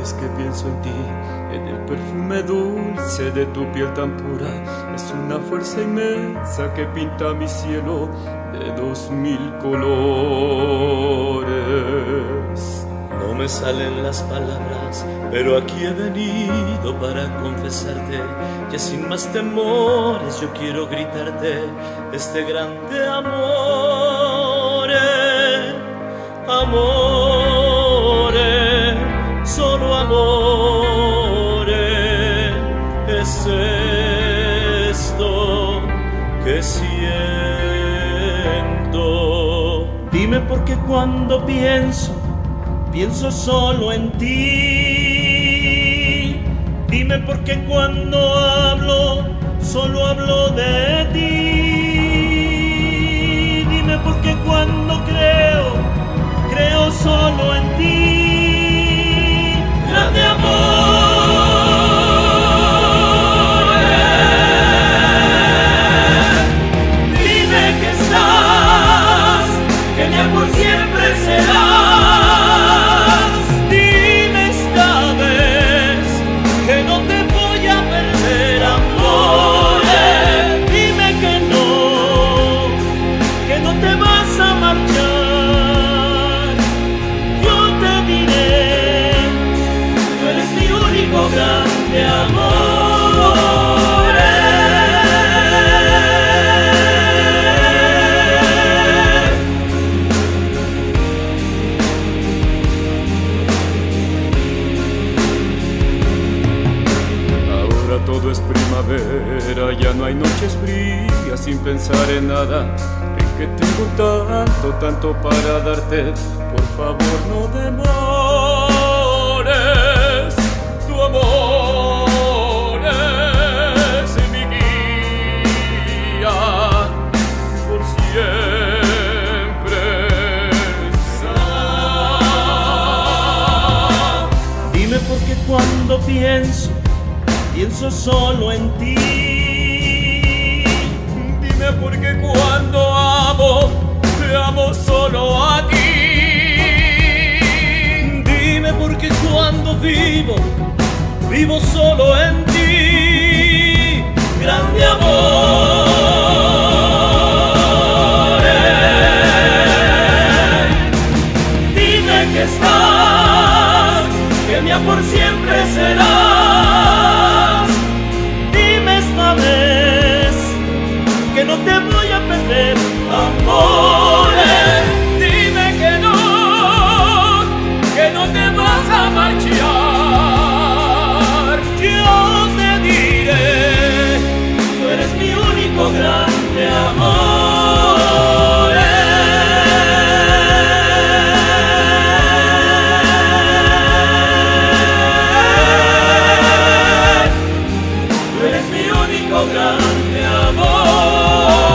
vez que pienso en ti, en el perfume dulce de tu piel tan pura, es una fuerza inmensa que pinta mi cielo de 2000 colores. No me salen las palabras, pero aquí he venido para confesarte que sin más temores yo quiero gritarte este grande amor, amore, solo amore, es esto que siento. Dime por qué cuando pienso solo en ti. Dime por qué cuando hablo, solo hablo de ti. Dime por qué cuando creo solo en ti. Grande amor, dime que estás, que ya por siempre serás. Grande amor, ahora todo es primavera, ya no hay noches frías sin pensar en nada, en que tengo tanto para darte. Por favor no demores, tu amor es mi guía por siempre. Dime por qué cuando pienso solo en ti. Dime por qué cuando amo, te amo solo a ti. Dime por qué cuando vivo solo en ti. Grande amor, dime que estás, que mía por siempre serás. Dime esta vez que no te voy a perder, amor. Dime que no te vas a marchar. Grande amor, tú eres mi único grande amor.